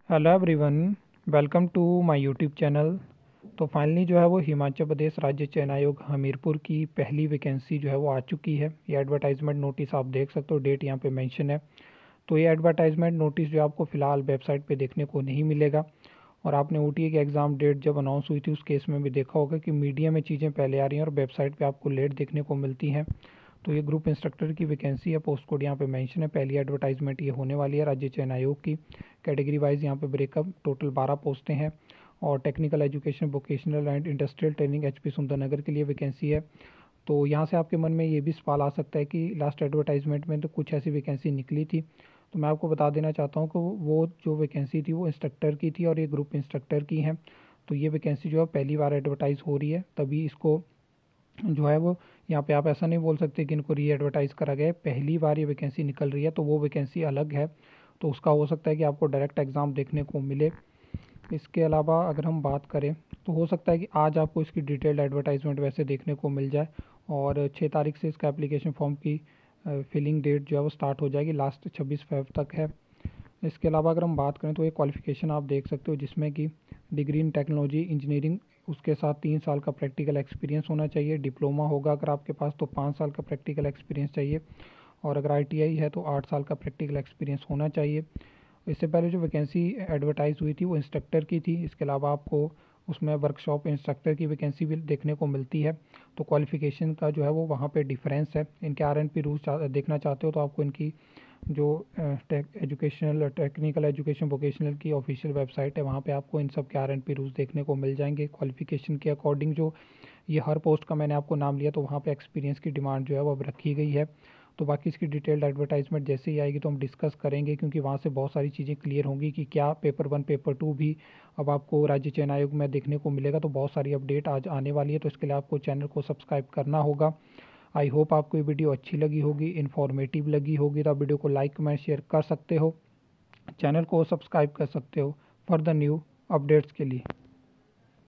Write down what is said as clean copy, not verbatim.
Hello everyone, welcome to my YouTube channel. तो finally जो है वो हिमाचल प्रदेश राज्य चयन आयोग हमीरपुर की पहली वैकेंसी जो है वो आ चुकी है। ये एडवर्टाइजमेंट नोटिस आप देख सकते हो, डेट यहाँ पे मेंशन है। तो ये एडवर्टाइजमेंट नोटिस जो आपको फ़िलहाल वेबसाइट पे देखने को नहीं मिलेगा। और आपने ओटीए की एग्ज़ाम डेट जब अनाउंस हुई थी उस केस में भी देखा होगा कि मीडिया में चीज़ें पहले आ रही हैं और वेबसाइट पे आपको लेट देखने को मिलती हैं। तो ये ग्रुप इंस्ट्रक्टर की वैकेंसी है, पोस्ट कोड यहाँ पे मेंशन है। पहली एडवर्टाइजमेंट ये होने वाली है राज्य चयन आयोग की। कैटेगरी वाइज यहाँ पे ब्रेकअप, टोटल 12 पोस्टें हैं। और technical education, vocational and industrial training HP Sundernagar के लिए वैकेंसी है। तो यहाँ से आपके मन में ये भी सवाल आ सकता है कि लास्ट एडवर्टाइजमेंट में तो कुछ ऐसी वैकेंसी निकली थी। तो मैं आपको बता देना चाहता हूँ कि वो जो वैकेंसी थी वो इंस्ट्रक्टर की थी और ये ग्रुप इंस्ट्रक्टर की है। तो ये वैकेंसी जो है पहली बार एडवर्टाइज़ हो रही है, तभी इसको जो है वो यहाँ पे आप ऐसा नहीं बोल सकते कि इनको री एडवर्टाइज़ करा गया है। पहली बार ये वैकेंसी निकल रही है तो वो वैकेंसी अलग है। तो उसका हो सकता है कि आपको डायरेक्ट एग्ज़ाम देखने को मिले। इसके अलावा अगर हम बात करें तो हो सकता है कि आज आपको इसकी डिटेल्ड एडवर्टाइजमेंट वैसे देखने को मिल जाए। और 6 तारीख से इसका एप्लीकेशन फॉर्म की फिलिंग डेट जो है वो स्टार्ट हो जाएगी, लास्ट 26 फेब तक है। इसके अलावा अगर हम बात करें तो ये क्वालिफ़िकेशन आप देख सकते हो, जिसमें कि डिग्री इन टेक्नोलॉजी इंजीनियरिंग, उसके साथ 3 साल का प्रैक्टिकल एक्सपीरियंस होना चाहिए। डिप्लोमा होगा अगर आपके पास तो 5 साल का प्रैक्टिकल एक्सपीरियंस चाहिए। और अगर आईटीआई है तो 8 साल का प्रैक्टिकल एक्सपीरियंस होना चाहिए। इससे पहले जो वैकेंसी एडवर्टाइज हुई थी वो इंस्ट्रक्टर की थी। इसके अलावा आपको उसमें वर्कशॉप इंस्ट्रक्टर की वैकेंसी भी देखने को मिलती है। तो क्वालिफ़िकेशन का जो है वो वहाँ पे डिफरेंस है। इनके आरएनपी रूल्स देखना चाहते हो तो आपको इनकी जो एजुकेशनल, टेक्निकल एजुकेशन वोकेशनल की ऑफिशियल वेबसाइट है वहाँ पे आपको इन सब के आरएनपी रूल्स देखने को मिल जाएंगे। क्वालिफ़िकेशन के अकॉर्डिंग जो ये हर पोस्ट का मैंने आपको नाम लिया तो वहाँ पे एक्सपीरियंस की डिमांड जो है वो अब रखी गई है। तो बाकी इसकी डिटेल्ड एडवर्टाइजमेंट जैसे ही आएगी तो हम डिस्कस करेंगे, क्योंकि वहाँ से बहुत सारी चीज़ें क्लियर होंगी कि क्या पेपर 1 पेपर 2 भी अब आपको राज्य चयन आयोग में देखने को मिलेगा। तो बहुत सारी अपडेट आज आने वाली है, तो इसके लिए आपको चैनल को सब्सक्राइब करना होगा। आई होप आपको ये वीडियो अच्छी लगी होगी, इन्फॉर्मेटिव लगी होगी। तो आप वीडियो को लाइक कमेंट शेयर कर सकते हो, चैनल को सब्सक्राइब कर सकते हो फॉर द न्यू अपडेट्स के लिए।